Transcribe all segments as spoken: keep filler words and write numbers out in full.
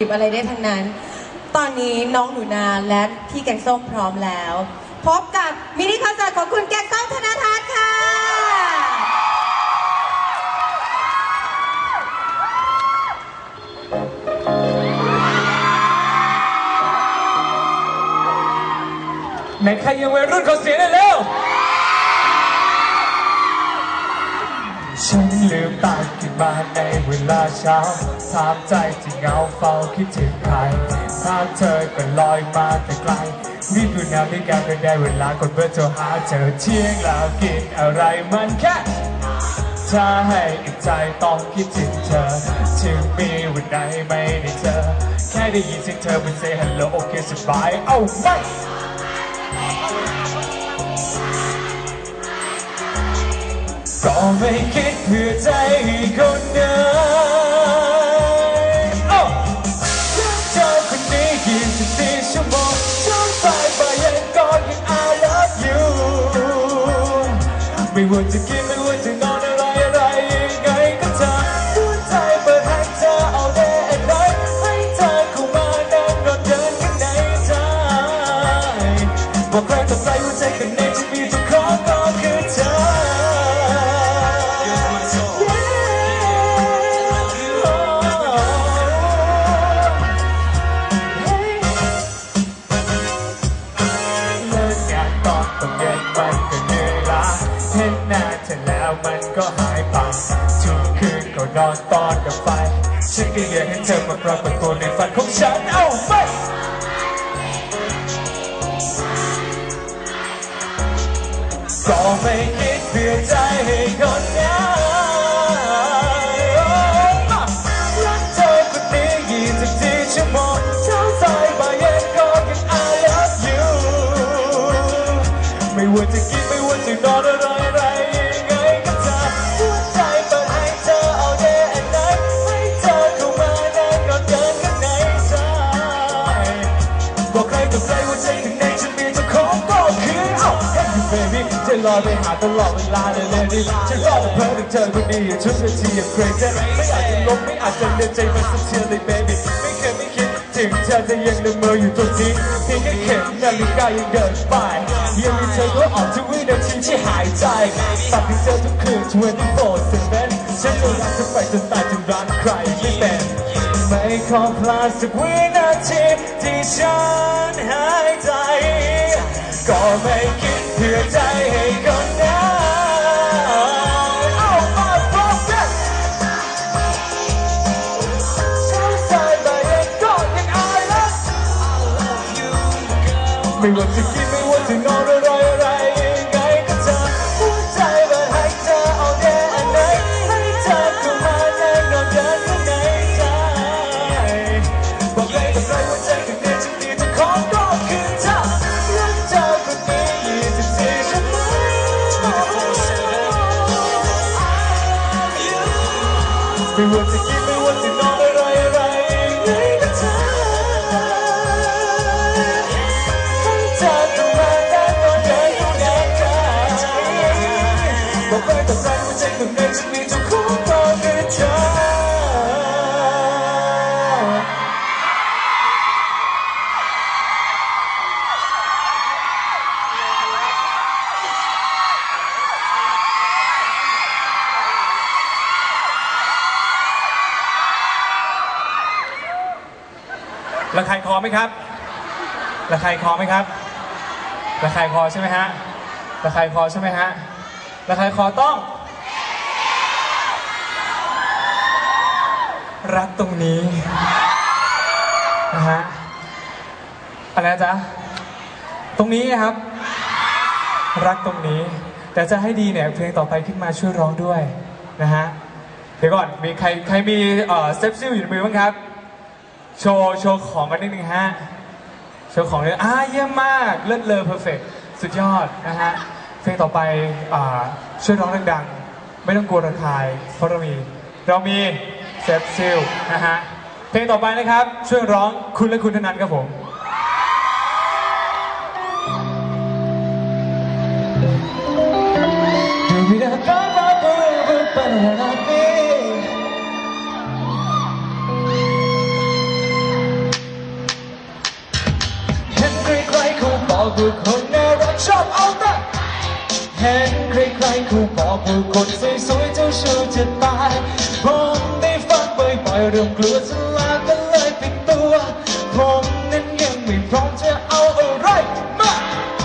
อะไรได้ทั้งนั้นตอนนี้น้องหนูนาและพี่แกงส้มพร้อมแล้วพบกับมินิคอนเสิร์ตของคุณแกงส้มธนทัศน์ค่ะไหนใครยังวัยรุ่นเขาเสียได้แล้วฉันลืมตาขึ้นมาในเวลาเช้าถามใจที่เงาเฝ้าคิดถึงใครถามเธอก็ลอยมาแต่ไกลรีบดูน้ำด้วยกันไม่ได้เวลากดเบอร์โทรหาเธอเที่ยงแล้วกินอะไรมันแค่ถ้าให้อีกใจต้องคิดถึงเธอถึงมีวันไหนไม่ได้เจอแค่ได้ยินเสียงเธอเป็นเซฮัลโหลโอเคสบายเอ้าไม่ก็ไม่คิดเพื่อใจคนเดิมโอ้เจ้าคนนี้ยี่สิบสี่ชั่วโมงช่วงสายบ่ายเย็นก็ยัง I love you ไม่ว่าจะกินไม่ว่าจะนอนอะไรอะไรยังไงก็เธอหัวใจเปิดให้เธอ all day and night ให้เธอเข้ามานั่งรถเดินข้างในใจบอกใครต่อใครหัวใจข้างในจะมีเจ้าของก็คือเธอก็หายไปทุกคืนก็นอนตอนกับไฟฉันก็อยากให้เธอมาปรากฏตัวในฝันของฉันเอ้าไปก็ไม่คิดเพื่อใจให้คนนั้นรักเธอคนนี้ยี่สิบสี่ชั่วโมงเช้าสายบ่ายเย็นก็ยัง I love you ไม่ว่าจะกินไม่ว่าจะนอนอะไรอะไรจะรอไปหาตลอดเวลาเลยเลยนี่ฉันรอแต่เพื่อถึงเธอคนนี้อยู่ทุกนาทีอย่าง crazy ไม่อาจจะลบไม่อาจจะเลือนใจมันสักเทีเลย baby ไม่เคยไม่คิดถึงเธอจะยังละเมออยู่ตรงนี้เพียงแค่เข็มนาฬิกายังเดินไปยังมีเธอก็ออกทุกวินาทีที่หายใจตัดถึงเธอทุกคืนยี่สิบสี่ เจ็ดฉันจะรักเธอไปจนตายจนรักใครไม่เป็นไม่ขอพลาดสักวินาทีที่ฉันหายใจก็ไม่คิดเพื่อใจให้คนนั้นเอามาพบกันเช้าสายบ่ายเย็นก็ยัง I love you ไม่ว่าจะกินไม่ว่าจะนอนอะไรอะไรยังไงก็เธอหัวใจเปิดให้เธอ all day and night ให้เธอเข้ามานั่งนอนเดินข้างในใจบอกใครต่อใครหัวใจข้างในฉันมีเจ้าของก็คือเธอไม่ว่าจะกินไม่ว่าจะนอนอะไรอะไรยังไงก็เธอให้เธอเข้ามานั่งนอนเดินอยู่ในใจบอกใครต่อใครว่าใจข้างในฉันมีเจ้าของก็คือเธอระคายคอไหมครับระคายคอไหมครับระคายคอใช่ไหมฮะระคายคอใช่ไหมฮะระคายคอต้องรักตรงนี้นะฮะอะไรนะจ๊ะตรงนี้ครับรักตรงนี้แต่จะให้ดีเนี่ยเพลงต่อไปขึ้นมาช่วยร้องด้วยนะฮะเดี๋ยวก่อนมีใครใครมีเอ่อสเต็ปซิลอยู่ในมือบ้างครับโชว์โชว์ของกันนิดนึงฮะโชว์ของเลยอ่าเยี่ยมมากเลิศเลอเพอร์เฟกต์สุดยอดนะฮะเพลงต่อไปอ่าช่วยร้องดังๆไม่ต้องกลัวระคายเพราะเรามีเรามีเซฟซิลนะฮะเพลงต่อไปนะครับช่วยร้องคุณและคุณเท่านั้นครับผมเบอกว่าคนน่ารักชอบเอาแต่เห็นใครๆเขาบอกว่าคนสวยๆเจ้าชู้จะตายผมได้ฟังบ่อยๆเริ่มกลัวจะลาก็เลยปิดตัวผมนั้นยังไม่พร้อมจะเอาอะไรมา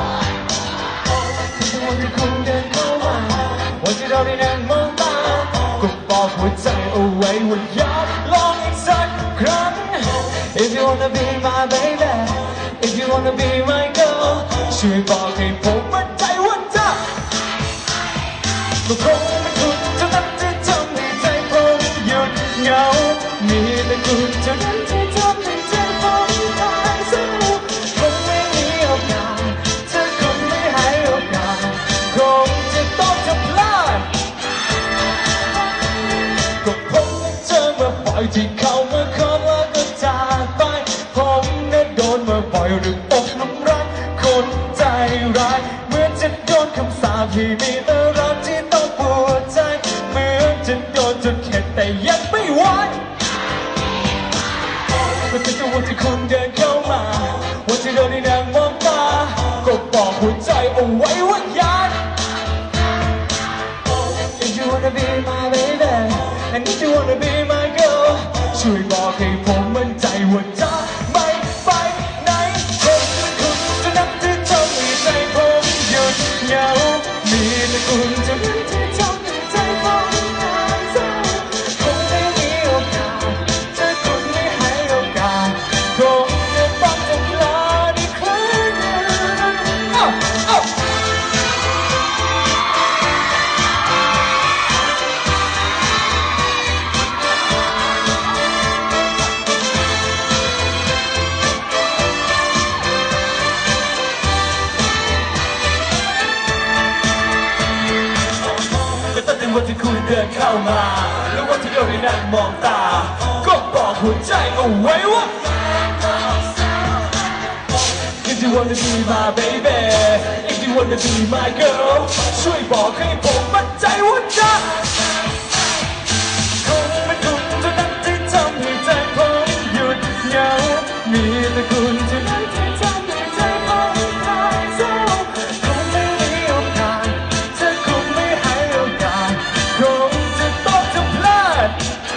วันที่คุณเดินเข้ามาวันที่เราได้นั่งมองตาก็บอกหัวใจเอาไว้ว่าอยากลองอีกสักครั้ง If you wanna be my baby If you wanna be my girl ช่วยบอกให้ผมมั่นใจว่าจะก็คงเป็นคุณเท่านั้นที่ทำให้ใจผมหยุดเหงามีแต่คุณเท่านั้นที่ทำให้ใจผมหายเศร้าคงไม่มีโอกาสถ้าคุณไม่ให้โอกาสคงจะต้องจะพลาดก็ผมได้เจอมาบ่อยที่เขามาขอว่าก็จากไปผมได้โดนมาบ่อยหรืออกหลุมรักคนใจร้ายเหมือนจะโดนคำสาปที่มีแต่รักที่ต้องปวดใจเหมือนจะโดนจนเข็ดแต่ยังไม่ไหวก็จะวันที่คุณเดินเข้ามาวันที่เราได้นั่งมองตาก็บอกหัวใจเอาไว้ว่าอยาก If you wanna be my baby and if you wanna be my girl ช่วยบอกให้ผมมั่นใจว่าจะไม่ไปไหนผมเป็นคุณเท่านั้นที่ทำให้ใจผมหยุดเหงามีแต่คุณเท่านั้นที่ทำให้ใจผมหายเศร้าคงไม่มีโอกาสถ้าคุณไม่ให้โอกาสคงจะต้องจะพลาดอีกครั้งหนึ่งอ้าวอ้าววันที่คุณเดินเข้ามาแล้ววันที่เราได้นั่งมองตาก็บอกหัวใจเอาไว้ว่า If you wanna be my baby If you wanna be my girl ช่วยบอกให้ผมมั่นใจว่าจะคงเป็นคุณเท่านั้นที่ทำให้ใจผมหยุดเหงามีแต่คุณเท่านั้นที่ทำให้ใจผมหายเศร้าคงไม่มีโอกาสถ้าคุณไม่ให้โอกาสคงจะต้องจะพลาด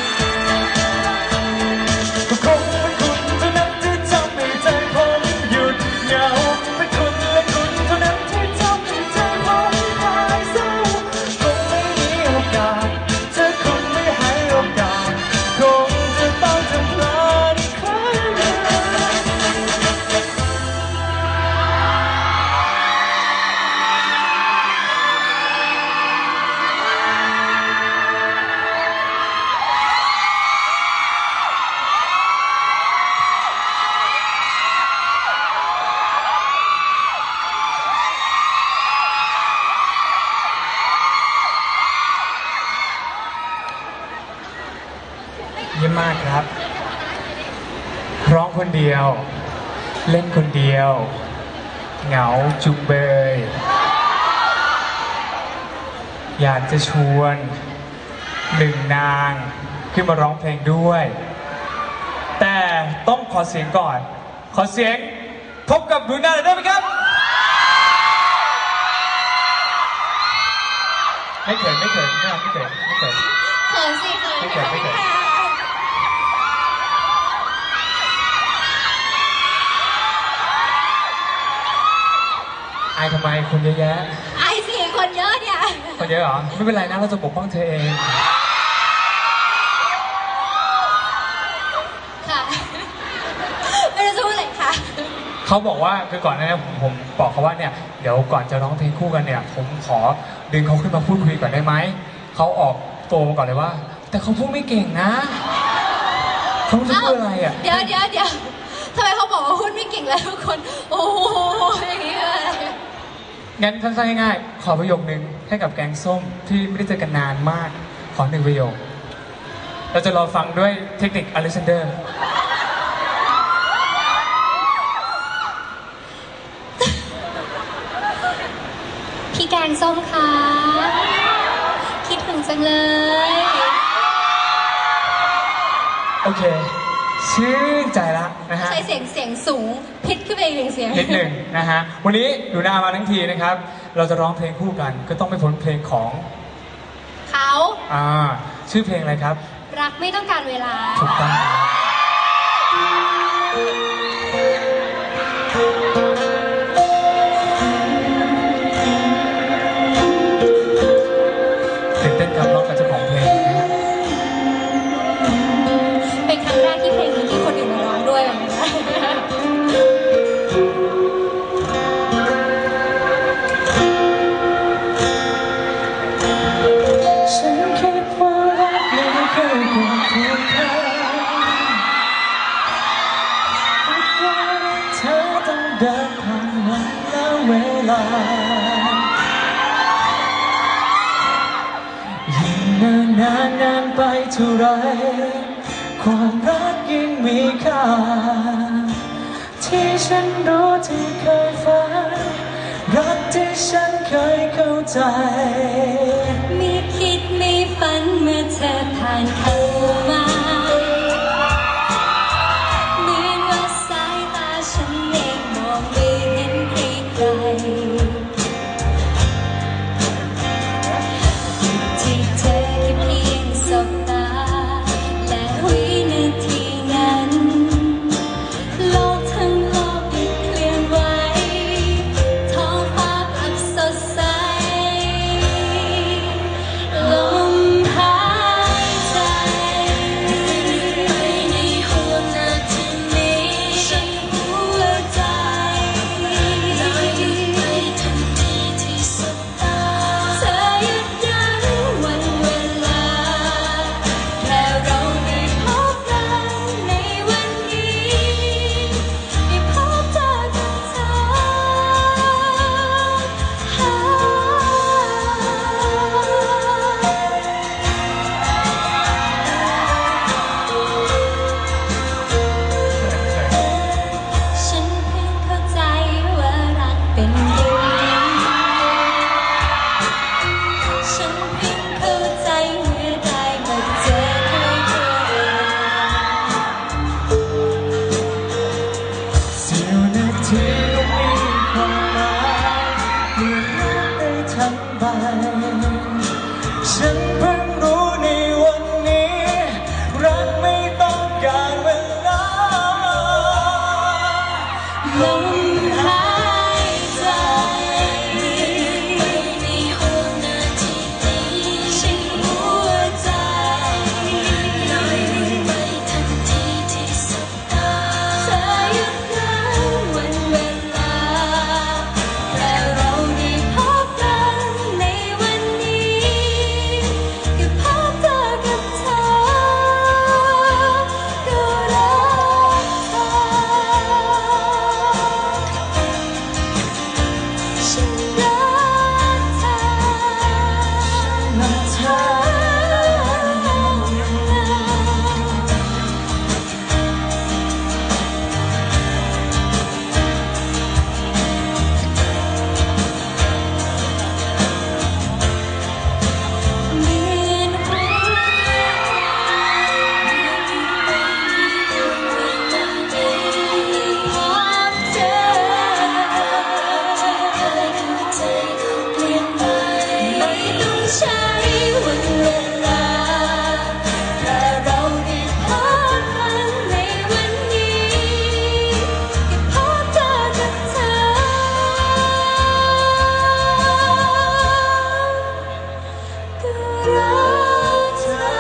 ก็คงเป็นคุณเท่านั้นที่ทำให้ใจผมหยุดเหงาเป็นคุณและคุณเท่านั้นที่ทำให้ใจผมหายเศร้าคงไม่มีโอกาสถ้าคุณไม่ให้โอกาสคงจะต้องจะพลาดอีกครั้งหนึ่งเยี่ยมมากครับร้องคนเดียวเล่นคนเดียวเหงาจุงเบยอยากจะชวนหนึ่งนางขึ้นมาร้องเพลงด้วยแต่ต้องขอเสียงก่อนขอเสียงพบกับหนูนาได้ไหมครับไม่เขินไม่เขินไม่เขินไม่เขินเขินสิเขินไม่เขินไม่เขินอายทำไมคนเยอะแยะไอสิคนเยอะเนี่ยคนเยอะเหรอไม่เป็นไรนะเราจะปกป้องเธอเองค่ะไม่รู้จะพูดอะไรค่ะเขาบอกว่าคือก่อนหน้านี้ผมผมบอกเขาว่าเนี่ยเดี๋ยวก่อนจะร้องเพลงคู่กันเนี่ยผมขอดึงเขาขึ้นมาพูดคุยก่อนได้ไหมเขาออกตัวมาก่อนเลยว่า แต่เขาพูดไม่เก่งนะเขาจะพูดอะไรอ่ะเดี๋ยวเดี๋ยวเดี๋ยวทำไมเขาบอกว่าพูดไม่เก่งแล้วทุกคนโอ้โหอย่างนี้เลยงั้นสั้นๆง่ายๆขอประโยคนึงให้กับแกงส้มที่ไม่ได้เจอกันนานมากขอหนึ่งประโยคเราจะรอฟังด้วยเทคนิคอเล็กซานเดอร์พี่แกงส้มคะคิดถึงจังเลยโอเคชื่นใจละนะฮะใช้เสียงเสียงสูงพิษขึ้นไปอีกเสียงนิดหนึ่งนะฮะวันนี้หนูนามาทั้งทีนะครับเราจะร้องเพลงคู่กันก็ต้องไม่พ้นเพลงของเขาอ่าชื่อเพลงอะไรครับรักไม่ต้องการเวลาถูกต้องตื่นเต้นกับร้องกับเจ้าของเพลงนะฮะเป็นครั้งแรกที่เพลงนี้มีคนอื่นมาร้องด้วยเหมือนกันฉันคิดว่ารักไม่เคยเป็นเพียงเธอเธอต้องเดินผ่านวันและเวลายิ่งนานนานนานไปเท่าไรความรักยิ่งมีค่าที่ฉันรู้ที่เคยฝันรักที่ฉันเคยเข้าใจไม่คิดไม่ฝันเมื่อเธอผ่านเข้ามาเหมือนว่าสายตาฉันเองมองไม่เห็นใครใครที่เธอแค่เพียงสบตาและวินาทีนั้นโลกทั้งโลกหยุดเคลื่อนไหวท้องฟ้าอับสดใสลมหายใจในห่วงนาทีนี้ฉันหัวใจลอยหยุดไปทันทีที่สบตาเธอหยุดยั้งวันเวลาแค่เราได้พบกันในวันนี้ได้พบเจอกับเธอฉันเพิ่งเข้าใจว่ารักเป็นอย่างนี้ฉันเพิ่งเข้าใจเมื่อได้มาเจอใครคนเดียวเสี้ยวนาทีก็มีความหมายเปลี่ยนรักได้ทั้งใบฉันเพิ่งรู้ในวันนี้รักไม่ต้องการเวลาลมหายใจในห่วงนาทีนี้ฉันหัวใจลอยหยุดไปทันทีที่สบตาเธอหยุดยั้งวันเวลาแค่เราได้พบกันในวันนี้ก็พบเจอกับเธอก็รักเธอฉันรักเธอรักเธอเหมือนหัวใจพบเจอใจก็เปลี่ยนไปไม่ต้องใช้วันเวลาแค่เราได้พบกันในวันนี้ก็พบเจอกับเธอก็รักเธอ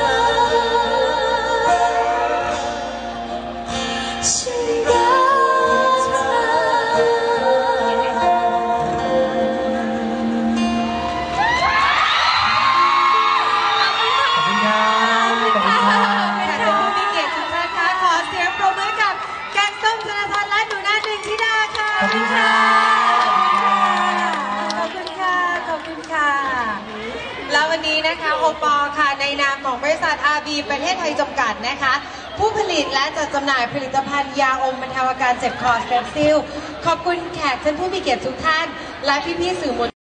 ฉันรักเธอขอบคุณครับขอบคุณครับแขกผู้มีเกียรติทุกท่านคะขอเสียงปรบมือกับแกงส้มธนทัศน์และหนูนาหนึ่งธิดาค่ะขอบคุณครับขอบคุณค่ะ ขอบคุณค่ะ แล้ววันนี้นะคะโอปอค่ะในนามของบริษัท อาร์ บี ประเทศไทยจำกัดนะคะ ผู้ผลิตและจัดจำหน่ายผลิตภัณฑ์ยาอมบรรเทาอาการเจ็บคอสเตปซิลขอบคุณแขกท่านผู้มีเกียรติทุกท่าน และพี่ๆสื่อมวล